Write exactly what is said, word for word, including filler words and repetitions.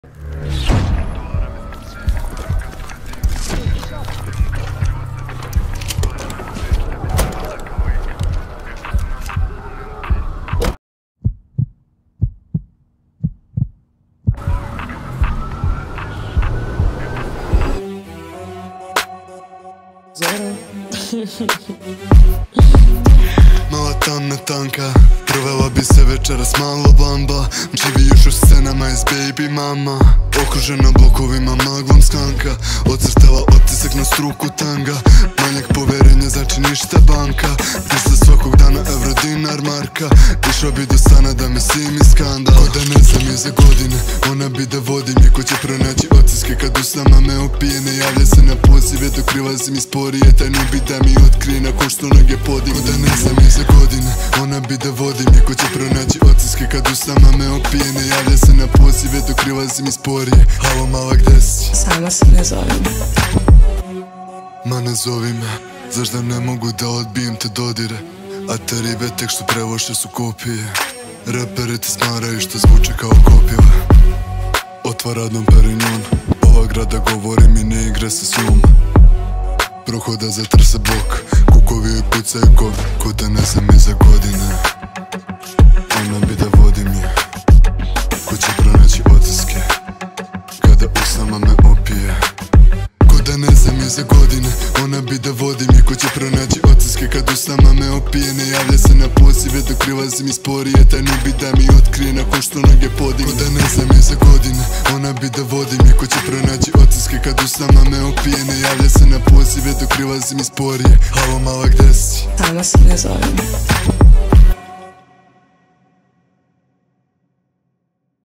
Mala tamna tanka, provela bi se večeras malo bamba. Živi još u scenama iz baby mama, okružena blokovima maglom skanka. Ocrtala otisak na struku tanga, manjak poverenja znači ništa banka. Pisa svakog dana evro dinar marka, išao bi do stana da me simi skandal. Ko da ne znam je za godine, ona bi da vodim je. Ko će pronaći otiske kad usnama me opije. Ne javlja se na pozive dok prilazim iz porije. Taj ne bi da mi otkrije nakon što noge podim. Ko da ne znam je za godine, ona bi da vodim je. Ko će pronaći otiske kad usnama me opije. Ne javlja se na pozive dok prilazim iz porije. Halo mala gde si? Sama se ne zovem. Ma ne zovi me, zašto ne mogu da odbijem te dodire. A te ribe tek što prevoše su kopije. Reperi te smaraju što zvuče kao kopiva. Otvara dom Perignon, ova grada govori mi ne igre se s njom. Prohoda zatrse bok, kukovi joj pucaju kog. Ko da ne znam je za godine, ona bi da vodim je. Ko će pronaći otiske kada usnama me opije. Ko da ne znam je za godine, ona bi da vodim je. Ko će pronaći otiske kad usnama me opije. Ne javlja se na pozive dok prilazim iz porije. Taj ne bi da mi otkrije nakon što noge podim. Ko da ne znam je za godine, ona bi da vodim je. Ko će pronaći otiske kad usnama me opije. Ne javlja se na pozive dok prilazim iz porije. Halo mala gde si? Sama se ne zovem.